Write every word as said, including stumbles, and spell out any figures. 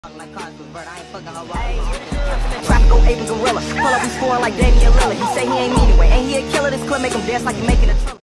Like cars with Brodie, I ain't fucking her raw. Traffic go ape and gorilla. Pull up, we scoring like Damian Lillard. He say he ain't mean anyway. Ain't he a killer? This clip make him dance like he making a thriller.